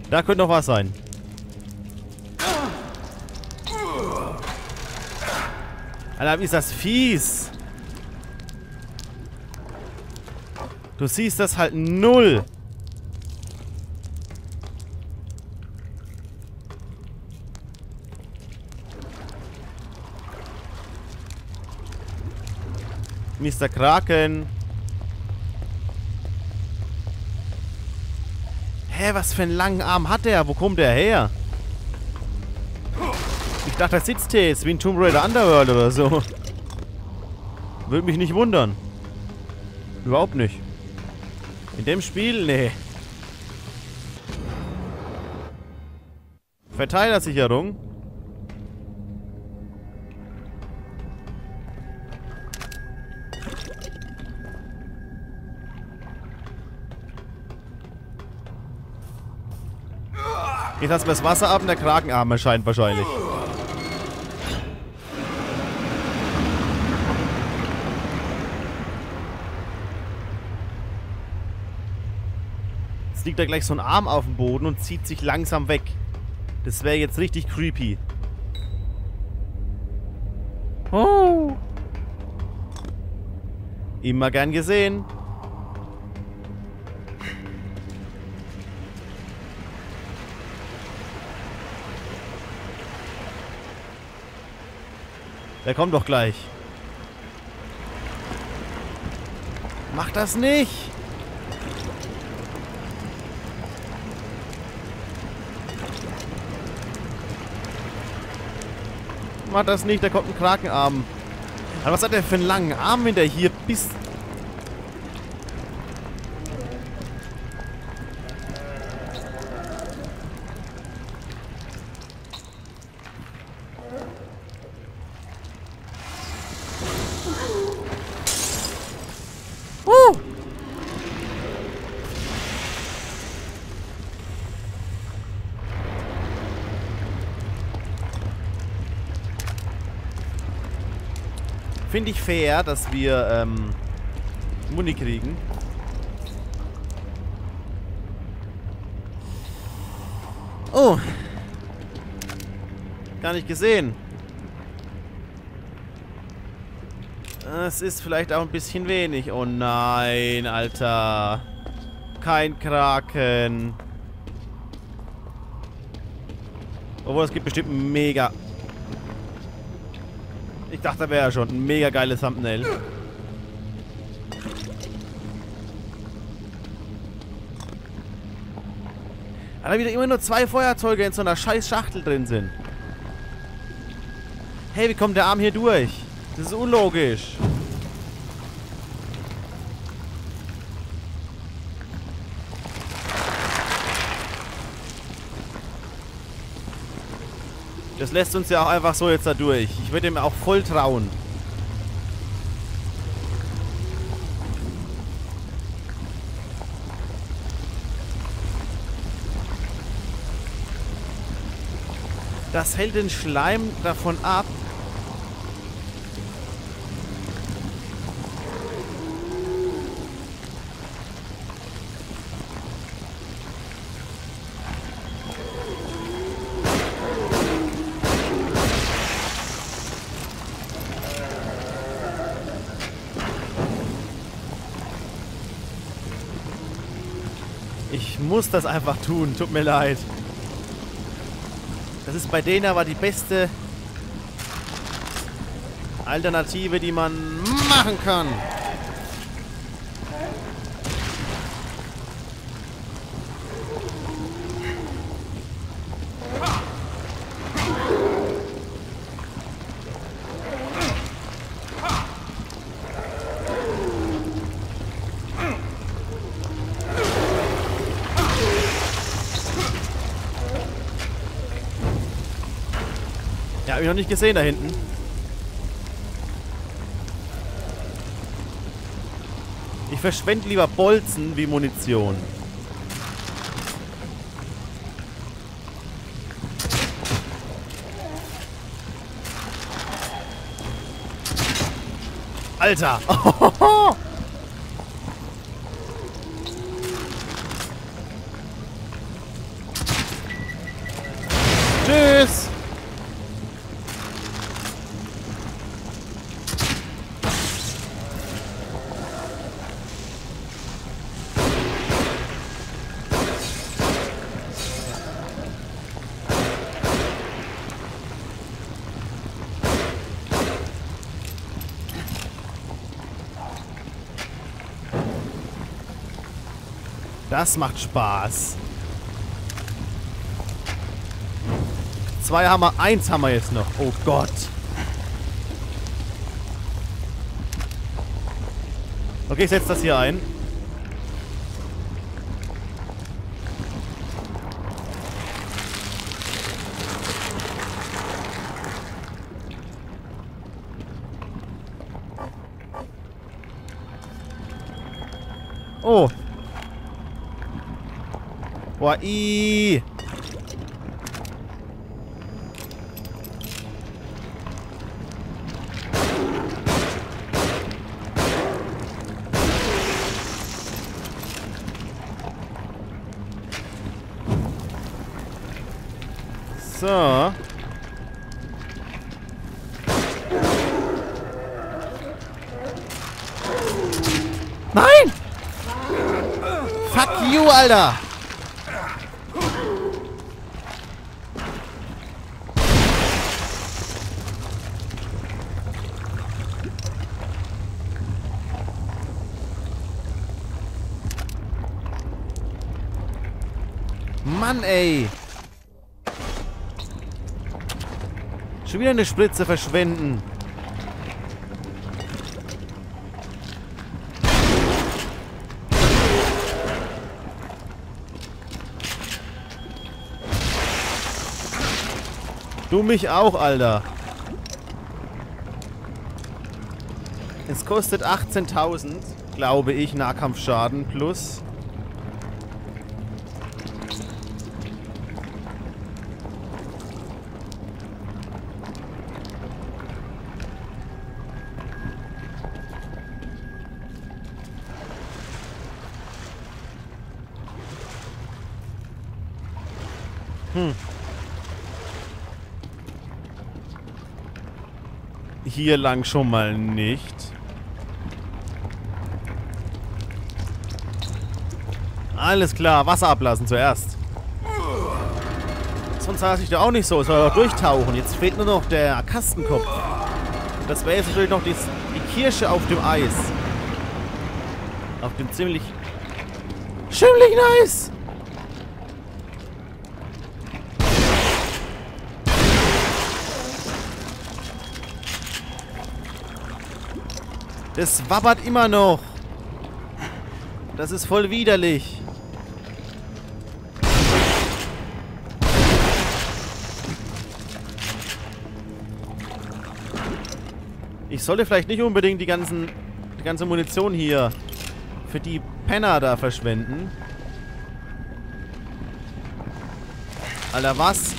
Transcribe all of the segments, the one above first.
Da könnte noch was sein. Alter, wie ist das fies? Du siehst das halt null. Mr. Kraken. Hä, was für einen langen Arm hat der? Wo kommt der her? Ich dachte, er sitzt hier jetzt wie ein Tomb Raider Underworld oder so. Würde mich nicht wundern. Überhaupt nicht. In dem Spiel? Nee. Verteilersicherung. Jetzt lassen wir das Wasser ab und der Krakenarm erscheint wahrscheinlich. Jetzt liegt da gleich so ein Arm auf dem Boden und zieht sich langsam weg. Das wäre jetzt richtig creepy. Oh. Immer gern gesehen. Der kommt doch gleich. Mach das nicht! Mach das nicht, da kommt ein Krakenarm. Aber was hat der für einen langen Arm, wenn der hier bis... Finde ich fair, dass wir Muni kriegen. Oh. Gar nicht gesehen. Es ist vielleicht auch ein bisschen wenig. Oh nein, Alter. Kein Kraken. Obwohl, es gibt bestimmt ein mega... Ich dachte, da wäre ja schon ein mega geiles Thumbnail. Aber wieder immer nur 2 Feuerzeuge in so einer scheiß Schachtel drin sind. Hey, wie kommt der Arm hier durch? Das ist unlogisch. Das lässt uns ja auch einfach so jetzt da durch. Ich würde ihm auch voll trauen. Das hält den Schleim davon ab. Ich muss das einfach tun, tut mir leid. Das ist bei denen aber die beste Alternative, die man machen kann. Ja, hab ich noch nicht gesehen da hinten. Ich verschwende lieber Bolzen wie Munition. Alter! Tschüss. Das macht Spaß. 2 haben wir, 1 haben wir jetzt noch. Oh Gott. Okay, ich setze das hier ein. Oh. Boah, ii. So. Nein! Fuck you, Alter! Mann, ey! Schon wieder eine Spritze verschwenden. Du mich auch, Alter. Es kostet 18.000, glaube ich, Nahkampfschaden plus. Hier lang schon mal nicht. Alles klar, Wasser ablassen zuerst. Sonst sah ich da auch nicht so. Es soll doch durchtauchen. Jetzt fehlt nur noch der Kastenkopf. Das wäre jetzt natürlich noch die Kirsche auf dem Eis. Auf dem ziemlich nice. Das wabbert immer noch. Das ist voll widerlich. Ich sollte vielleicht nicht unbedingt die ganze Munition hier für die Penner da verschwenden. Alter, was?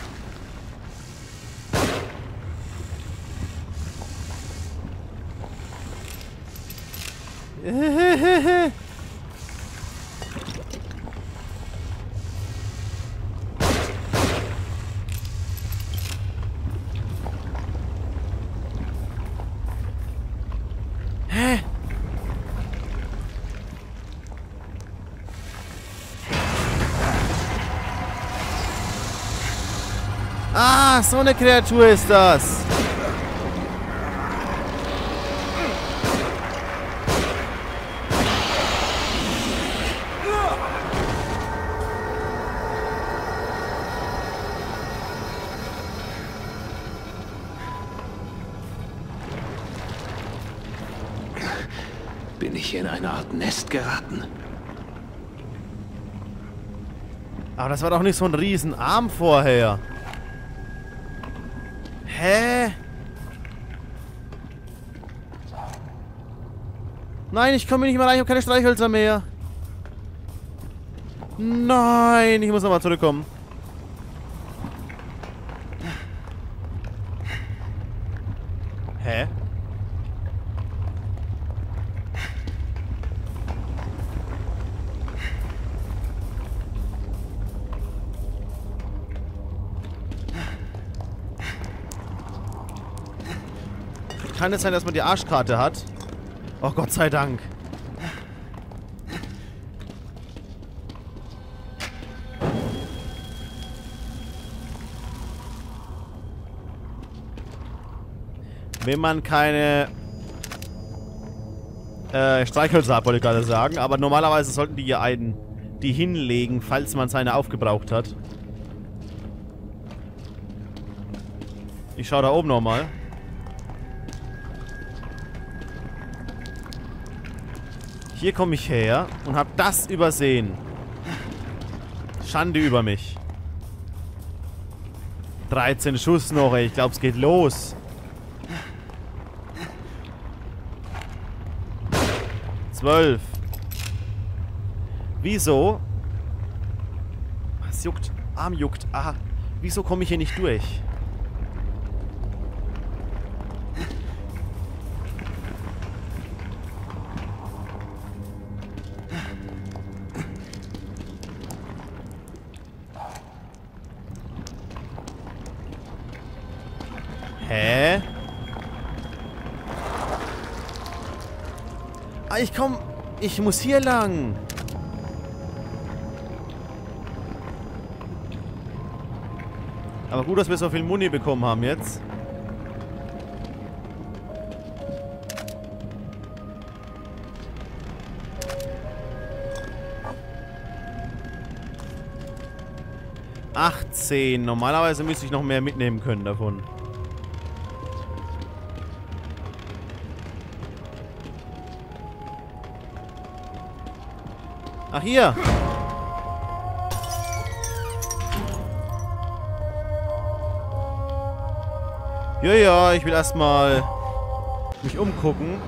Hä? Ah, so eine Kreatur ist das. Bin ich in eine Art Nest geraten? Aber das war doch nicht so ein Riesenarm vorher. Hä? Nein, ich komme nicht mehr rein. Ich habe keine Streichhölzer mehr. Nein, ich muss nochmal zurückkommen. Hä? kann es sein, dass man die Arschkarte hat? Oh, Gott sei Dank. Wenn man keine Streichhölzer hat, wollte ich gerade sagen. Aber normalerweise sollten die ja die hinlegen, falls man seine aufgebraucht hat. Ich schaue da oben nochmal. Hier komme ich her und habe das übersehen. Schande über mich. 13 Schuss noch, ey. Ich glaube, es geht los. 12. Wieso? Es juckt. Arm juckt. Ah. Wieso komme ich hier nicht durch? Hä? Ah, ich muss hier lang. Aber gut, dass wir so viel Muni bekommen haben jetzt. $18. Normalerweise müsste ich noch mehr mitnehmen können davon. Ach, hier. Ja, ich will erstmal mich umgucken.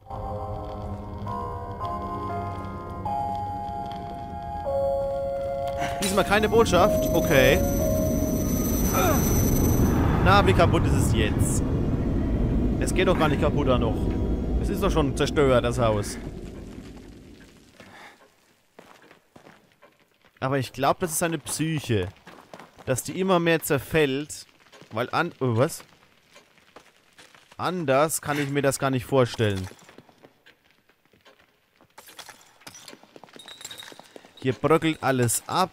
Diesmal keine Botschaft. Okay. Na, wie kaputt ist es jetzt? Es geht doch gar nicht kaputt da noch. Es ist doch schon zerstört, das Haus. Aber ich glaube, das ist eine Psyche. Dass die immer mehr zerfällt. Weil oh, was? Anders kann ich mir das gar nicht vorstellen. Hier bröckelt alles ab.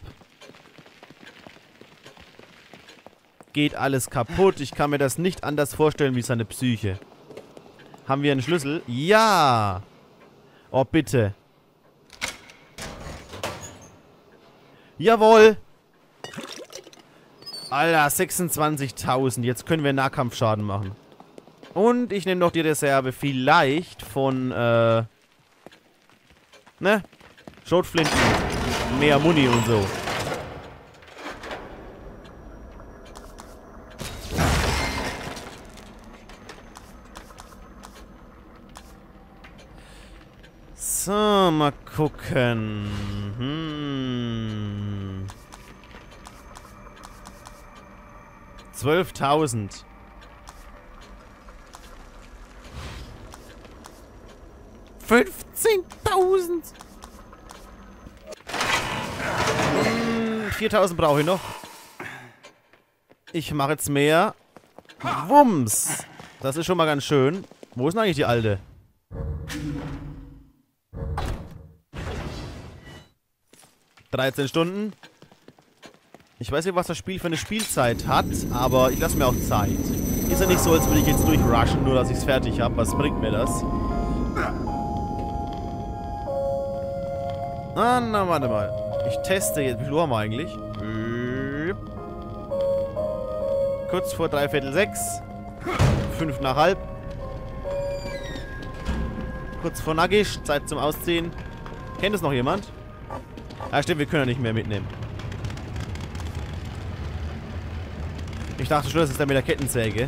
Geht alles kaputt. Ich kann mir das nicht anders vorstellen wie seine Psyche. Haben wir einen Schlüssel? Ja! Oh, bitte. Jawohl! Alter, 26.000. Jetzt können wir Nahkampfschaden machen. Und ich nehme noch die Reserve vielleicht von, ne? Schrotflinten. Mehr Muni und so. So, mal gucken. 12.000. 15.000. 4.000 brauche ich noch. Ich mache jetzt mehr. Wumms. Das ist schon mal ganz schön. Wo ist denn eigentlich die Alte? ...13 Stunden. Ich weiß nicht, was das Spiel für eine Spielzeit hat, aber ich lasse mir auch Zeit. Ist ja nicht so, als würde ich jetzt durchrushen, nur dass ich es fertig habe. Was bringt mir das? Ah, na, warte mal. Ich teste jetzt. Wie viel Uhr haben wir eigentlich? Kurz vor 5:45. 5 nach halb. Kurz vor nackig. Zeit zum Ausziehen. Kennt es noch jemand? Ah, stimmt, wir können ja nicht mehr mitnehmen. Ich dachte schon, das ist der mit der Kettensäge.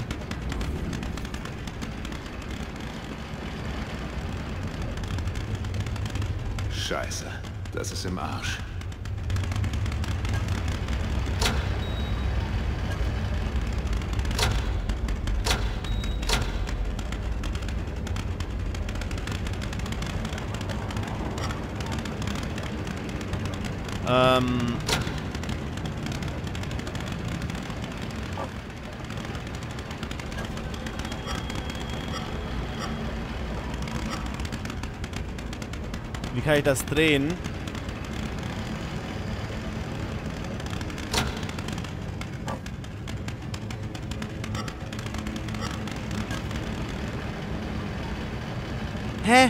Scheiße, das ist im Arsch. kann ich das drehen? Hä?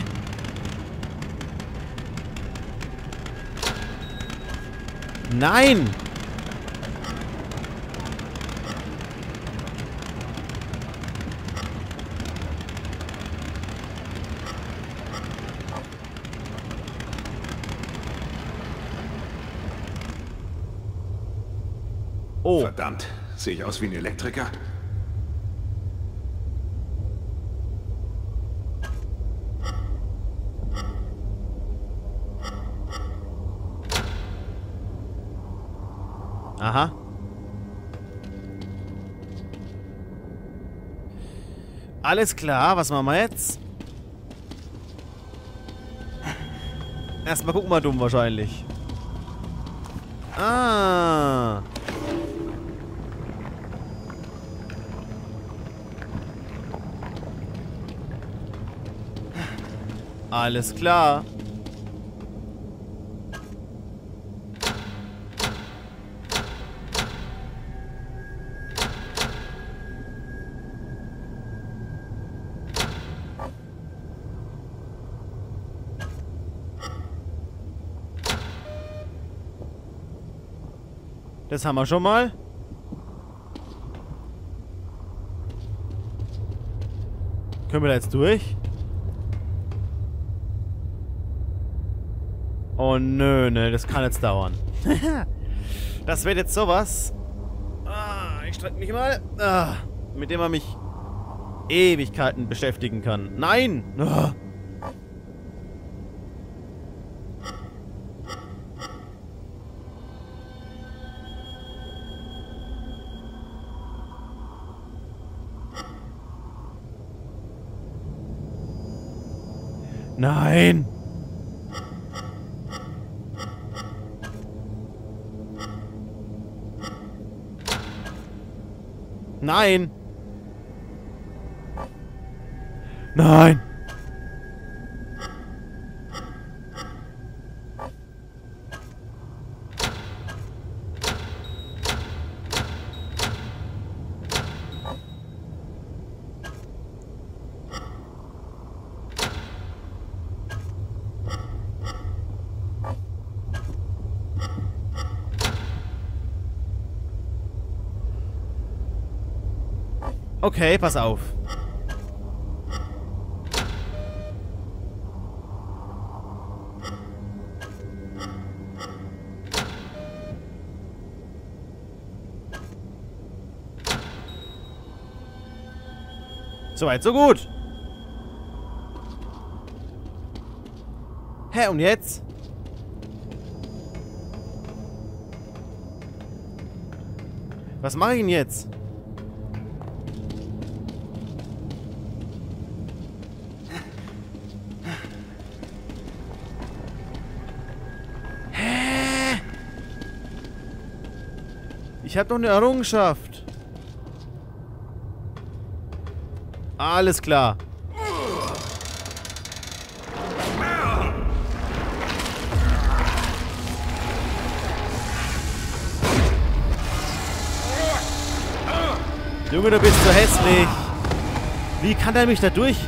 Nein! Oh. Verdammt, sehe ich aus wie ein Elektriker? Aha. Alles klar, was machen wir jetzt? Erstmal gucken wir dumm wahrscheinlich. Ah. Alles klar. Das haben wir schon mal. Können wir da jetzt durch? Oh nö, ne, das kann jetzt dauern. Das wird jetzt sowas. Ich strecke mich mal. Mit dem man mich Ewigkeiten beschäftigen kann. Nein! Nein! Nein! Nein! Okay, pass auf. Soweit, so gut. Hä, und jetzt? Was mache ich denn jetzt? Ich habe doch eine Errungenschaft. Alles klar. Junge, du bist so hässlich. Wie kann er mich da durch?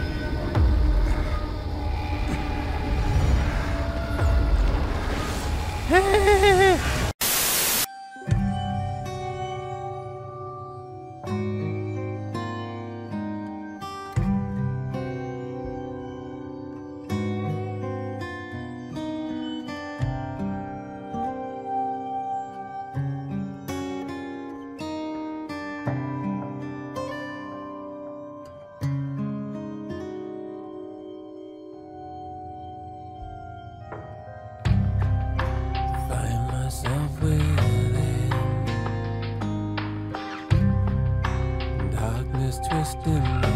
Darkness twisting